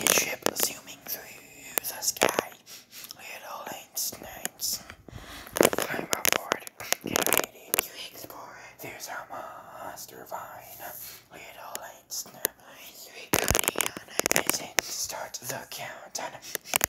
ship zooming through the sky. Little Einsteins climb aboard, get ready to explore. There's a monster vine. Little Einstein, listen, start the countdown.